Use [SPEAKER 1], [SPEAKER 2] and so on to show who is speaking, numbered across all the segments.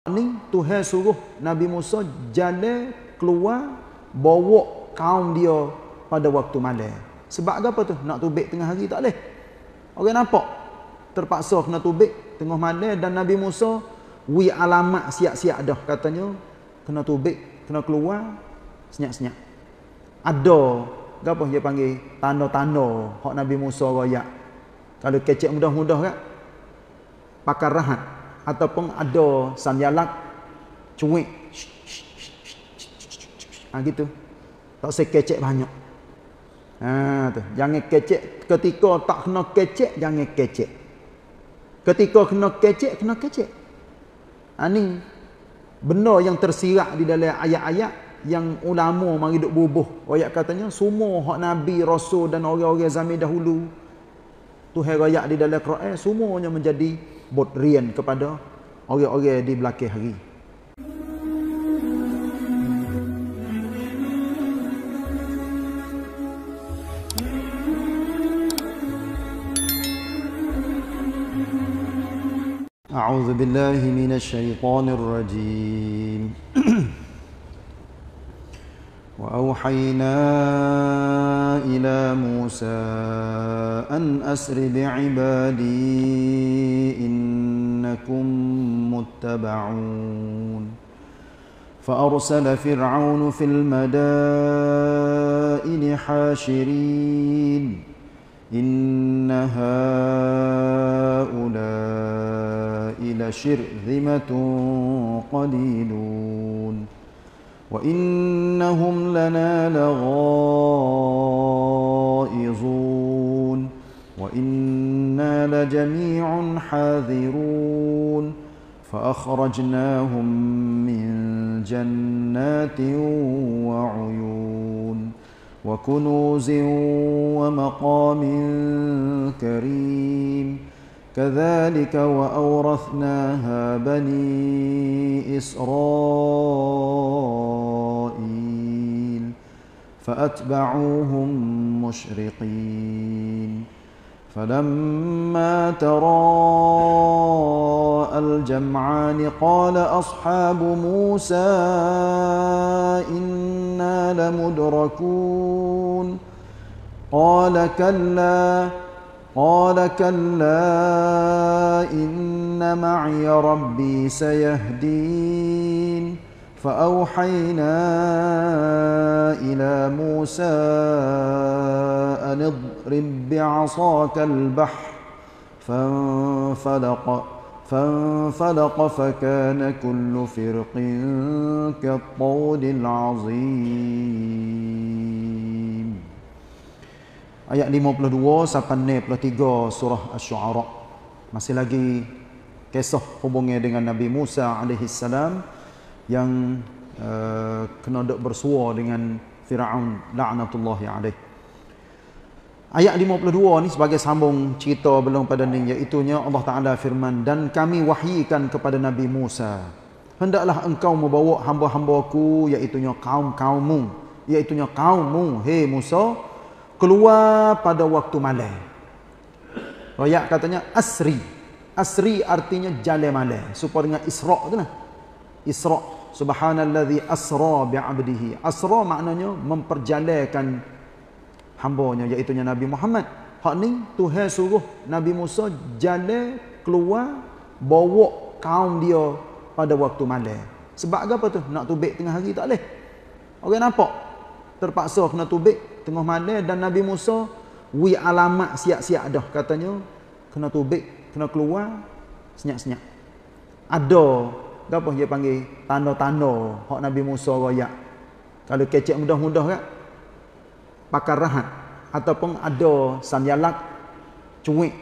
[SPEAKER 1] Ni Tuhan suruh Nabi Musa jalan keluar bawa kaum dia pada waktu malam. Sebab apa tu? Nak tubik tengah hari tak boleh. Orang nampak terpaksa kena tubik tengah malam, dan Nabi Musa wi alamat siap-siap dah katanya kena tubik, kena keluar senyap-senyap. Ada apa dia panggil tanda-tanda hak Nabi Musa royak. Kalau kecek mudah-mudah kan pakar rahat ataupun ada samyalak cuik gitu. Tak usah kecek banyak. Tu, jangan kecek ketika tak kena kecek, jangan kecek. Ketika kena kecek. Ni benda yang tersirat di dalam ayat-ayat yang ulama mari duk bubuh. Ayat katanya semua hak nabi, rasul dan orang-orang zaman dahulu Tuhan royak di dalam Quran semuanya menjadi botrian kepada orang-orang di belakang hari. A'udzu billahi minasy syaithanir rajim. وأوحينا إلى موسى أن أسر بعبادي إنكم متبعون فأرسل فرعون في المدائن حاشرين إن هؤلاء لشرذمة قليلون وإنهم لنا لغائظون وإنا لجميع حاذرون فأخرجناهم من جنات وعيون وكنوز ومقام كريم كذلك وأورثناها بني إسرائيل فأتبعوهم مشرقين فلما تراءى الجمعان قال أصحاب موسى إنا لمدركون قال كلا إن معي ربي سيهدين فأوحينا إلى موسى أن اضرب بعصاك البحر فانفلق فكان كل فرق كالطود العظيم. Ayat 52 sampai 63 surah Asy-Syu'ara. Masih lagi kisah hubungnya dengan Nabi Musa alaihissalam yang kena dok bersua dengan Firaun laknatullahi alaih. Ayat 52 ni sebagai sambung cerita belum pada ni, iaitunya Allah Taala firman, dan kami wahyikan kepada Nabi Musa, hendaklah engkau membawa hamba-hambaku iaitunya kaum-kaummu, iaitunya kaummu, hei Musa, keluar pada waktu malam. Royak katanya asri. Asri artinya jalan malam. Supaya dengan Isra' tu lah. Isra'. Subhanallazi asra bi'abdihi. Asra maknanya memperjalankan hambanya, iaitunya Nabi Muhammad. Hak ni Tuhan suruh Nabi Musa jalan keluar bawa kaum dia pada waktu malam. Sebab apa tu? Nak tubik tengah hari tak boleh. Orang nampak terpaksa kena tubik tengah malam, dan Nabi Musa wi alamat siap-siap dah katanya kena tubik, kena keluar senyap-senyap. Ada apa dia panggil tanda-tanda hak Nabi Musa royak. Kalau kecek mudah-mudah kan pakar rahat ataupun ada samyalak cuik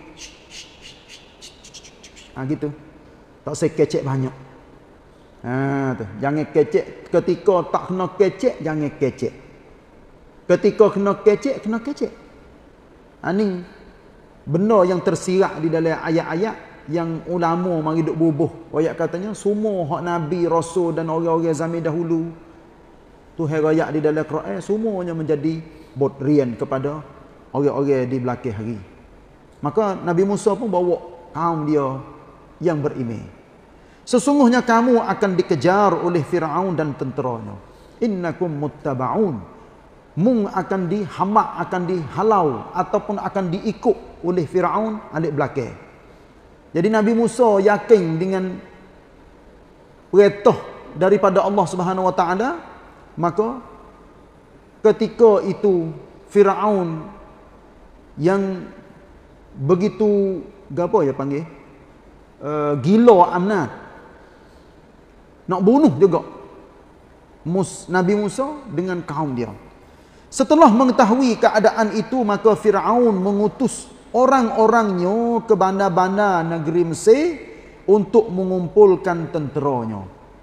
[SPEAKER 1] gitu. Tak usah kecek banyak. Tu, jangan kecek ketika tak kena kecek, jangan kecek. Ketika kena kecek, kena kecek. Ni benda yang tersirat di dalam ayat-ayat yang ulama mari duk bubuh. Ayat katanya semua hak nabi, rasul dan orang-orang zaman dahulu Tuhan royak di dalam Quran semuanya menjadi botrian kepada orang-orang di belakang hari. Maka Nabi Musa pun bawa kaum dia yang beriman. Sesungguhnya kamu akan dikejar oleh Fir'aun dan tenteranya. Innakum muttaba'un. Mung akan dihamak, akan dihalau ataupun akan diikut oleh Fir'aun alik belakang. Jadi Nabi Musa yakin dengan perintah daripada Allah Subhanahu wa taala, maka ketika itu Fir'aun yang begitu apa ya panggil gila amanat nak bunuh juga Nabi Musa dengan kaum dia. Setelah mengetahui keadaan itu, maka Fir'aun mengutus orang-orangnya ke bandar-bandar negeri Mesir untuk mengumpulkan tenteranya.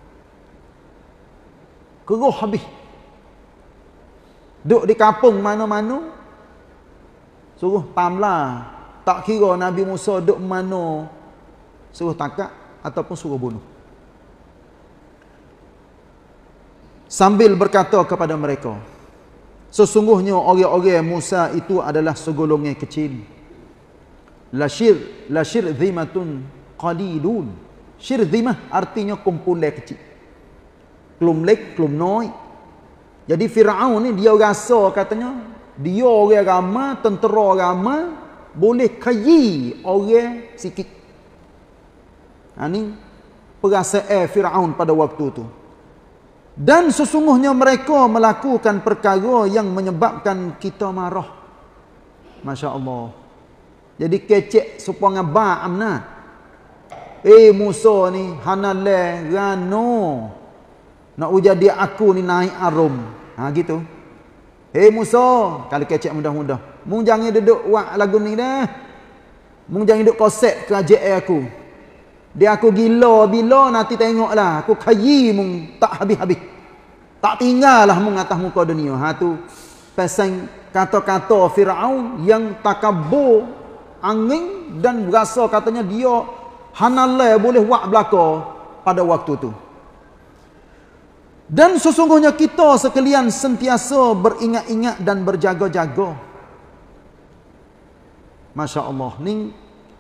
[SPEAKER 1] Keruh habis. Duduk di kampung mana-mana, suruh tamlah. Tak kira Nabi Musa duduk mana, suruh tangkap ataupun suruh bunuh. Sambil berkata kepada mereka, sesungguhnya orang-orang Musa itu adalah segolongan kecil. La syirzimatun qalilun. Syirzimah artinya kumpulan kecil. Kelum lek, kelum noi. Jadi Fir'aun ni dia rasa katanya dia orang ramai, tentera ramai, boleh kayi orang sikit. Ini perasaan Fir'aun pada waktu tu. Dan sesungguhnya mereka melakukan perkara yang menyebabkan kita marah. Masya Allah. Jadi kecek supaya ngabak amnat. Musa ni hanale rano nak jadi aku ni naik arum. Gitu. Musa, kalau kecek mudah-mudah, mung jangan duduk buat lagu ni dah. Mung jangan duduk kosek kerajaan aku. Dia aku gila bila nanti tengoklah aku kayi mung tak habis-habis. Tak tinggallah mung atas muka dunia. Tu pasang kata-kata Firaun yang takabur angin dan berasa katanya dia hanalai boleh buat belaka pada waktu tu. Dan sesungguhnya kita sekalian sentiasa beringat-ingat dan berjaga-jaga. Masya Allah. Ni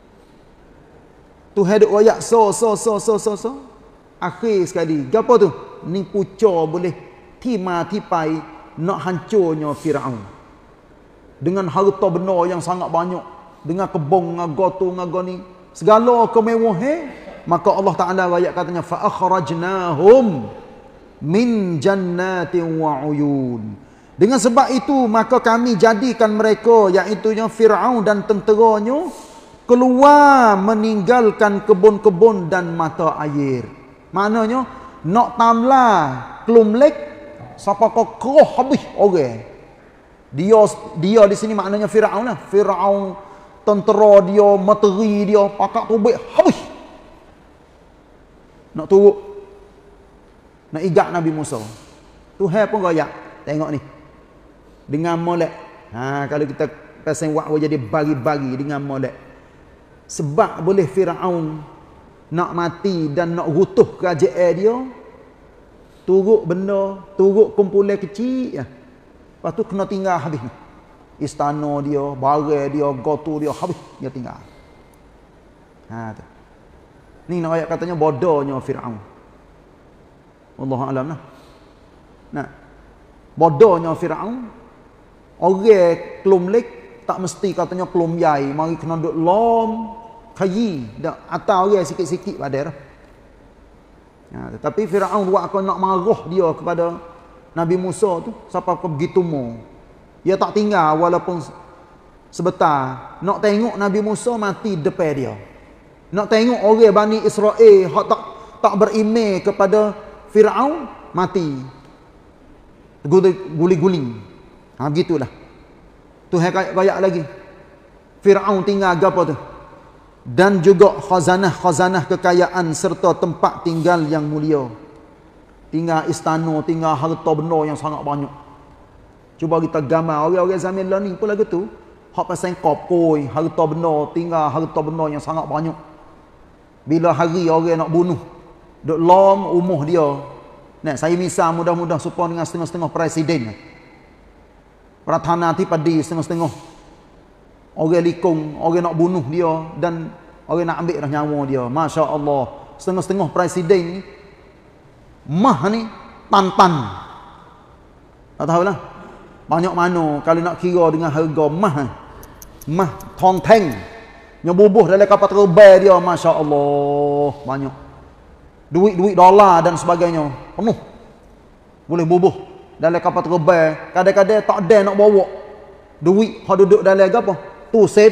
[SPEAKER 1] tu haduk wayak so. Akhir sekali. Apa tu? Ni puca boleh tipai nak hancurnya Firaun. Dengan harta benda yang sangat banyak. Dengan kebun, ngago ni. Segala kemewahan. Maka Allah Ta'ala wayak katanya, فَأَخْرَجْنَاهُمْ min jannatin wa uyun. Dengan sebab itu maka kami jadikan mereka, iaitu Firaun dan tenteranya, keluar meninggalkan kebun-kebun dan mata air. Maknanya nak tamlah kelumlek siapa kau keroh habis orang. Dia di sini maknanya Firaun lah. Firaun, tentera dia, materi dia, pakak tubik habis. Nak turut nak igat Nabi Musa. Tuhan pun royak. Tengok ni. Dengan molek. Kalau kita pasang wak jadi bagi-bagi dengan molek. Sebab boleh Firaun nak mati dan nak rutuh kerajaan dia, turut benda, turut kumpulan kecil. Lepas tu kena tinggal habis ni. Istana dia, barang dia, gotu dia habis dia tinggal. Tu. Ni nak ayat katanya bodohnya Firaun. Wallahu a'lam lah. Nah, bodohnya Firaun. Orang kelumlek tak mesti katanya kelum yai, mari kena duk lom kayi dak atau orang sikit-sikit pada dah. Tetapi Firaun buat aku nak marah dia kepada Nabi Musa tu sampai begitu mau. Dia tak tinggal walaupun sebentar. Nak tengok Nabi Musa mati depan dia. Nak tengok orang Bani Israel hak tak beriman kepada Firaun mati. Guling-guling. Begitulah. Tu kayak lagi. Firaun tinggal apa tu? Dan juga khazanah-khazanah kekayaan serta tempat tinggal yang mulia. Tinggal istana, tinggal harta benda yang sangat banyak. Cuba kita gambar orang-orang zaman ni pun lagu tu. Hak pasang kopoi, harta benda, tinggal harta benda yang sangat banyak. Bila hari orang nak bunuh, duk lom umuh dia. Nah, saya misal mudah-mudah supaya dengan setengah-setengah presiden. Perathana Adipati setengah-setengah. Orang likung, orang nak bunuh dia dan orang nak ambil dah nyawa dia. Masya Allah. setengah-setengah presiden ni mah ni tan-tan. Tak tahulah. Banyak mana kalau nak kira dengan harga mah thong teng. Nyobubuh dalam kapal terbang dia, masya-Allah, banyak. Duit dolar dan sebagainya, penuh. Boleh bubuh dalam kapal terbang, kadang-kadang tak ada nak bawa. Duit hak duduk dalam apa? Tu save.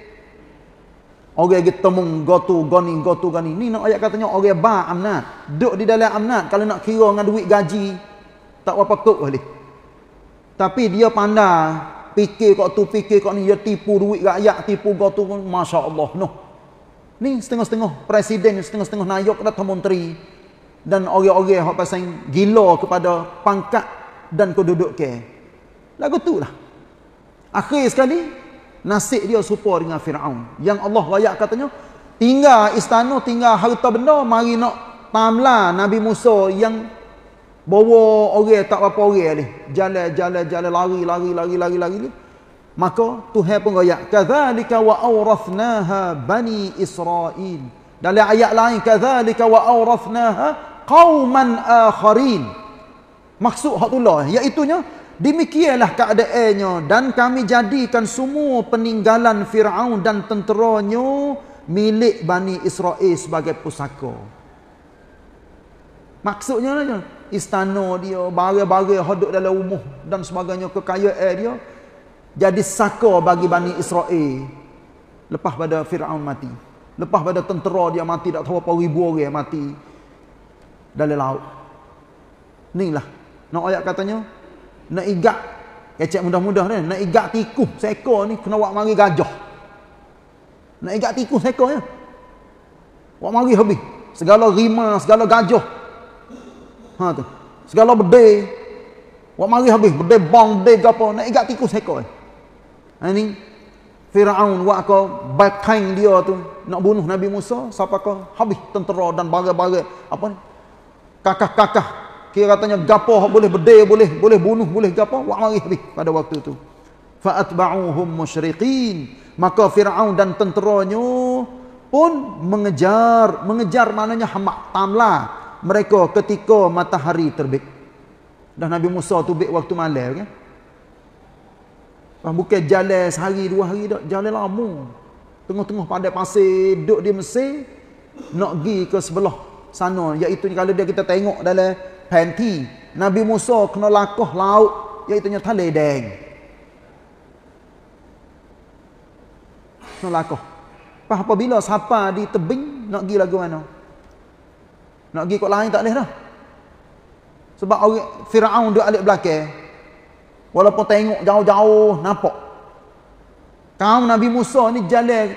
[SPEAKER 1] Orang kita mung gotu gani. Ni nak ayat katanya orang ba amnat. Duduk di dalam amnat kalau nak kira dengan duit gaji tak apa kok boleh. Tapi dia pandai fikir kok tu fikir kok ni, dia tipu duit rakyat, tipu gotu, masya-Allah. Noh. Ni setengah-setengah presiden, setengah-setengah naik atau menteri dan orang-orang hak pasal gila kepada pangkat dan kedudukan. Lagu tu lah. Akhir sekali nasib dia serupa dengan Firaun. Yang Allah rakyat katanya tinggal istana, tinggal harta benda, mari nak tamlah Nabi Musa yang bawa orang tak apa orang ni. Jalan lari. Maka Tuhan pun rakyat, kadzalika wa awrathnaha bani Israil. Dalam ayat lain, kadzalika wa awrathnaha qauman akharin. Maksud hak itulah, iaitunya demikianlah keadaannya dan kami jadikan semua peninggalan Firaun dan tenteranya milik Bani Israel sebagai pusaka. Maksudnya istana dia, barang-barang hodok dalam rumah dan sebagainya, kekayaan dia jadi saka bagi Bani Israel lepas pada Firaun mati. Lepas pada tentera dia mati, tak tahu apa ribu orang mati dalam laut. Inilah nak ayat katanya nak igat kecek mudah-mudah ni, nak igat tikus seekor ni kena buat mari gajah. Nak igat tikus seekor ya. Buat mari habis. Segala rima, segala gajah. Ha tu. Segala bedai. Buat mari habis, bedai bang, bedai gapo, nak igat tikus seekor. Ha ni Firaun buat ko baikain dia tu nak bunuh Nabi Musa, siapa ko habis tentera dan barang-barang apa ni? Kakah-kakah kira katanya gapo boleh bedai, boleh bunuh, boleh gapo, buat mari habis pada waktu tu. Fa atba'uhum musyriqin. Maka Firaun dan tenteranya pun mengejar maknanya hamak tamlah mereka ketika matahari terbit. Dan Nabi Musa tu bit waktu malam kan. Bukan jalan sehari dua hari dak, jalan lama. Tengah-tengah padang pasir, duduk di Mesir nak pergi ke sebelah sana, iaitu kalau dia kita tengok dalam panti Nabi Musa kena lakoh laut, iaitu Taledeng. Kena lakoh. Apabila siapa di tebing nak pergi lagu mana? Nak pergi kot lain tak boleh dah. Sebab orang Firaun duduk alik belakang. Walaupun tengok jauh-jauh nampak. Kaum Nabi Musa ni jalan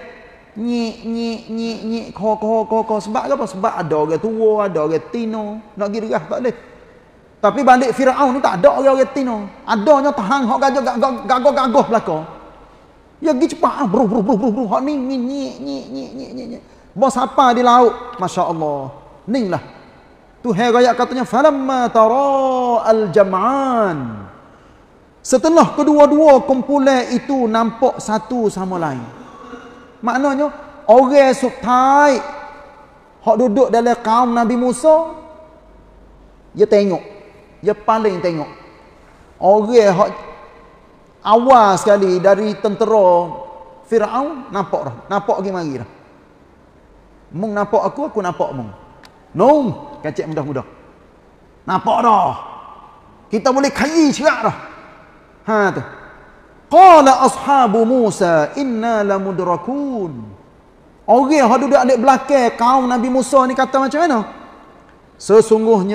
[SPEAKER 1] nyik ko. Sebab apa? Sebab ada orang tua, ada orang tino, nak pergi derah tak boleh. Tapi balik Firaun ni tak ada orang tino. Adanya tahang hok gagah belakang. Ya pergi cepat bro. Hok ni nyik. Bos apa di laut? Masya-Allah. Ning lah. Tuhan ayat katanya falamma tara al-jam'an. Setelah kedua-dua kumpulan itu nampak satu sama lain. Maknanya orang subtai hak duduk dalam kaum Nabi Musa, dia tengok, dia paling tengok. Orang hak awal sekali dari tentera Firaun nampak dah, nampak pergi mari dah. Mung nampak aku nampak mung. Nung, kacik mudah-mudah. Nampak dah. Kita boleh kayi cerak dah. Ha tu. Qala ashabu Musa inna lamudrakun. Orang yang duduk alik belakang kaum Nabi Musa ni kata macam mana? Sesungguhnya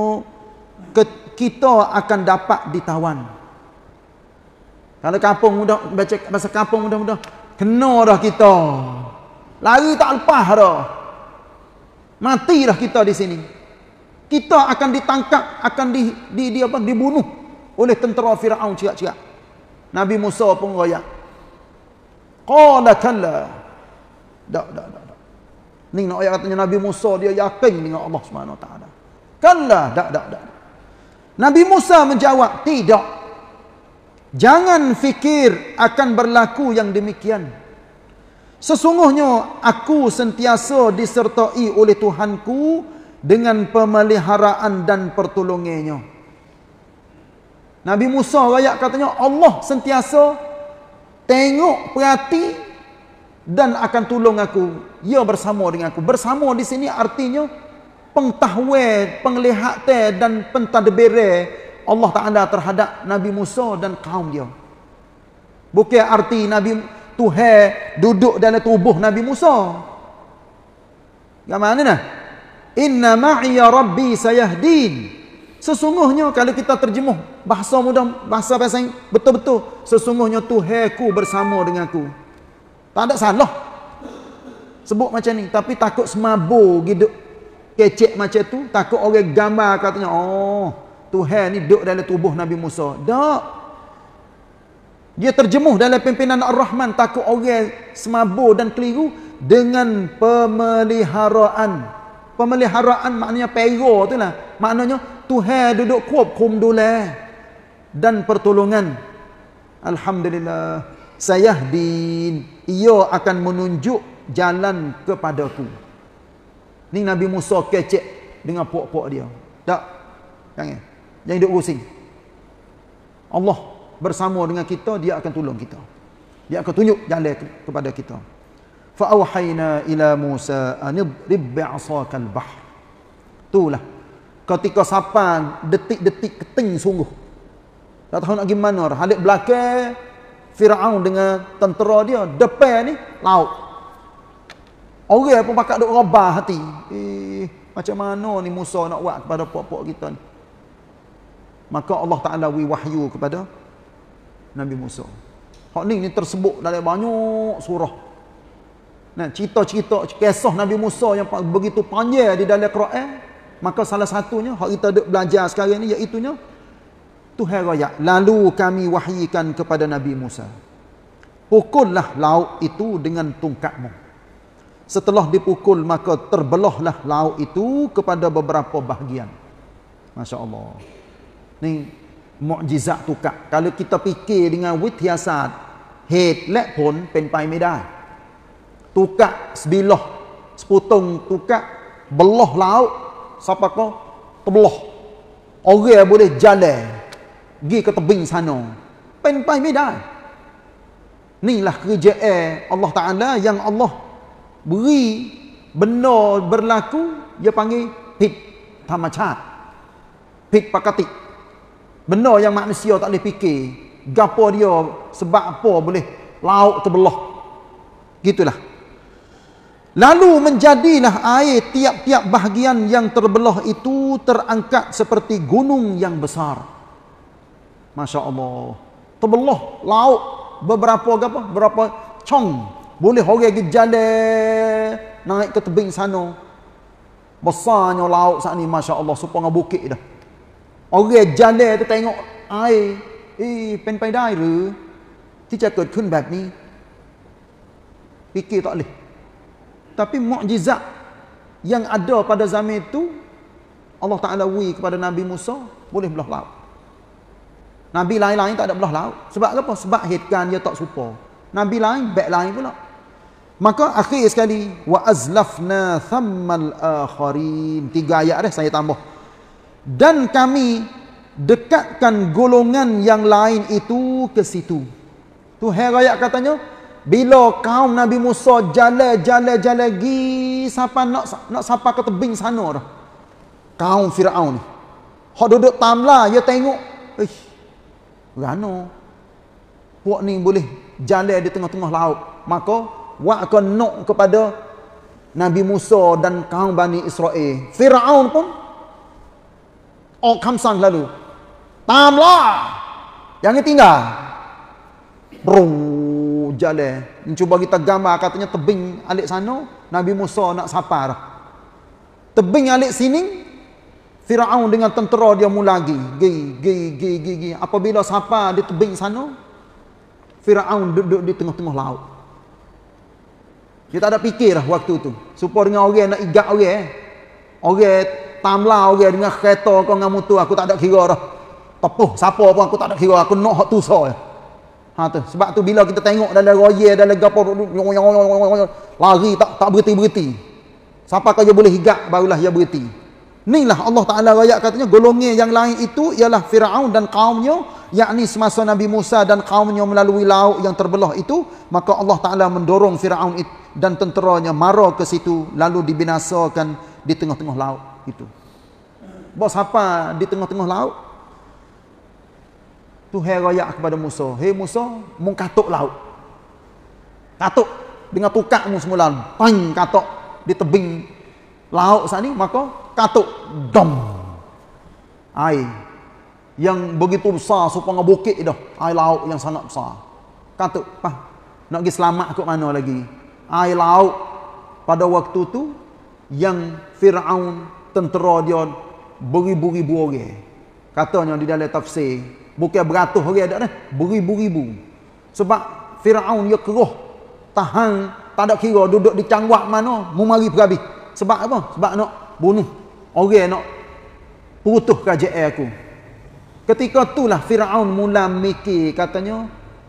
[SPEAKER 1] kita akan dapat ditawan. Kalau kampung mudah baca bahasa kampung mudah-mudah kena dah kita. Lari tak lepas dah. Mati dah kita di sini. Kita akan ditangkap, akan dibunuh oleh tentera Firaun cirak-cirak. Nabi Musa pun royak. Qala kalla. Tak. Ni nak ayat katanya Nabi Musa dia yakin dengan Allah Subhanahu Wa Taala. Kalla, tak. Nabi Musa menjawab, tidak. Jangan fikir akan berlaku yang demikian. Sesungguhnya aku sentiasa disertai oleh Tuhanku dengan pemeliharaan dan pertolongannya. Nabi Musa rakyat katanya Allah sentiasa tengok, perhati dan akan tolong aku. Ia bersama dengan aku. Bersama di sini artinya pengetahuan, penglihatan dan pentadbiran Allah Ta'ala terhadap Nabi Musa dan kaum dia. Bukan arti Tuhan duduk dalam tubuh Nabi Musa. Bagaimana nah? Inna ma'iya rabbi sayahdin. Sesungguhnya kalau kita terjemuh bahasa mudah, bahasa betul-betul, sesungguhnya Tuhanku bersama denganku. Tak ada salah sebut macam ni, tapi takut semabur gitu kecek macam tu, takut orang gambar katanya oh Tuhan ni duduk dalam tubuh Nabi Musa. Tak. Dia terjemuh dalam pimpinan Ar-Rahman, takut orang semabur dan keliru dengan pemeliharaan. Pemeliharaan maknanya pera tu lah. Maknanya Tuhan duduk kukum dulu dan pertolongan. Alhamdulillah. Sayahdin. Ia akan menunjuk jalan kepadaku. Ni Nabi Musa kecek dengan puak-puak dia. Tak? Jangan duduk pusing. Allah bersama dengan kita, dia akan tolong kita. Dia akan tunjuk jalan kepada kita. Fa auhayna ila Musa an idrib bi'asakal bahr. Itulah ketika sampai detik-detik keting sungguh. Tak tahu nak gimana dah. Halik belakang Firaun dengan tentera dia, depan ni laut. Orang pun pakak duk rabah hati. Macam mana ni Musa nak buat kepada puak-puak kita ni? Maka Allah Ta'ala wahyu kepada Nabi Musa. Hak ni tersebut dalam banyak surah. Nah, cerita-cerita kisah Nabi Musa yang begitu panjang di dalam Quran. Maka salah satunya hak kita duk belajar sekarang ni iaitu Tuhan raya, lalu kami wahyikan kepada Nabi Musa, pukullah laut itu dengan tongkatmu. Setelah dipukul maka terbelahlah laut itu kepada beberapa bahagian. Masya Allah. Ni mukjizat tukar. Kalau kita fikir dengan wityasat, headlight pun penpai medai. Tukar sebilah, sepotong tukar, belah laut, siapa kau terbelah. Orang boleh jalan, pergi ke tebing sana. Penpai medai. Inilah kerjaan Allah Ta'ala yang Allah beri benda berlaku, dia panggil hit tamacat. Hit pakatik. Benda yang manusia tak boleh fikir. Gapo dia, sebab apa boleh laut terbelah. Gitulah. Lalu menjadilah air tiap-tiap bahagian yang terbelah itu terangkat seperti gunung yang besar. Masya Allah. Terbelah laut berapa cong. Boleh orang pergi jalan naik ke tebing sana. Besarnya laut saat ni, Masya Allah, supaya bukit dah. Orang jalan tu tengok air, penpai dah ke? Tidak กิดขึ้นแบบนี้ fikir tak boleh. Tapi mukjizat yang ada pada zaman itu Allah Ta'ala beri kepada Nabi Musa, boleh belah laut. Nabi lain-lain tak ada belah laut. Sebab apa? Sebab hitkan dia tak serupa. Nabi lain, back lain pula. Maka akhir sekali, wa azlafna thammal akharin. 3 ayat dah saya tambah. Dan kami dekatkan golongan yang lain itu ke situ. Tuhan ayat katanya, bila kaum Nabi Musa jalan gi sampai nak sampai ke tebing sana dah. Kaum Firaun ni. Hak duduk tamlah, dia tengok, rano. Puak ni boleh jalan di tengah-tengah laut. Maka wak akan nok kepada Nabi Musa dan kaum Bani Israel. Firaun pun kamsang lalu. Tamlah. Jangan tinggal. Jalan. Cuba kita gambar katanya tebing alik sana, Nabi Musa nak sapar. Tebing alik sini, Firaun dengan tentera dia mula gi. Apabila sapar di tebing sana, Firaun duduk di tengah-tengah laut. Dia tak ada fikir lah waktu tu. Supaya dengan orang nak igat orang. Orang tamlah orang dengan kereta kau dengan motor, aku tak ada kira dah. Tepuh siapa pun aku tak ada kira, aku nak hak tu saja. Ha tu, sebab tu bila kita tengok dalam royer dalam gapo lari tak berhenti-berhenti. Siapa kau dia boleh higap barulah dia berhenti. Inilah Allah Taala royak katanya golongan yang lain itu ialah Firaun dan kaumnya, yakni semasa Nabi Musa dan kaumnya melalui laut yang terbelah itu, maka Allah Taala mendorong Firaun dan tenteranya mara ke situ lalu dibinasakan di tengah-tengah laut itu. Bos apa di tengah-tengah laut? Tuhan royak kepada Musa, "Hei Musa, mung katuk laut." Katuk dengan tukakmu semula, pang katuk di tebing laut sana, maka katuk dom. Air yang begitu besar supaya bukit dah, air laut yang sangat besar. Katuk, nak pergi selamat ke mana lagi? Air laut pada waktu tu yang Firaun tentera dia beribu-ribu orang. Katanya di dalam tafsir bukan beratus orang dak dah, beribu-ribu. Sebab Firaun dia keroh, tahan, tak ada kira duduk di cangwak mana, mu mari pergi. Sebab apa? Sebab nak bunuh orang, nak putuh kerajaan aku. Ketika itulah Firaun mula mikir, katanya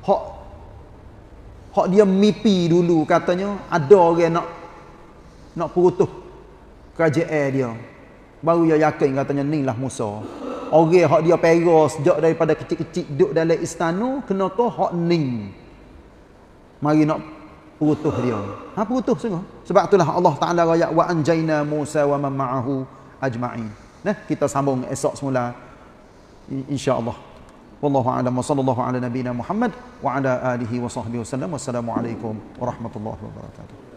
[SPEAKER 1] hak dia mimpi dulu, katanya ada orang nak putuh kerajaan dia. Baru dia yakin, katanya inilah Musa. Orang hak dia pera sejak daripada kecil-kecil duduk dalam istana, kenapa hak ning mari nak putuh dia. Putuh sungguh. Sebab itulah Allah Taala royak wa anjayna Musa wa man ma'ahu ajma'in. Nah, kita sambung esok semula insya-Allah. Wallahu a'lam wa sallallahu ala nabiyyina Muhammad wa ala alihi wa sahbihi wasallam. Wassalamualaikum warahmatullahi wabarakatuh.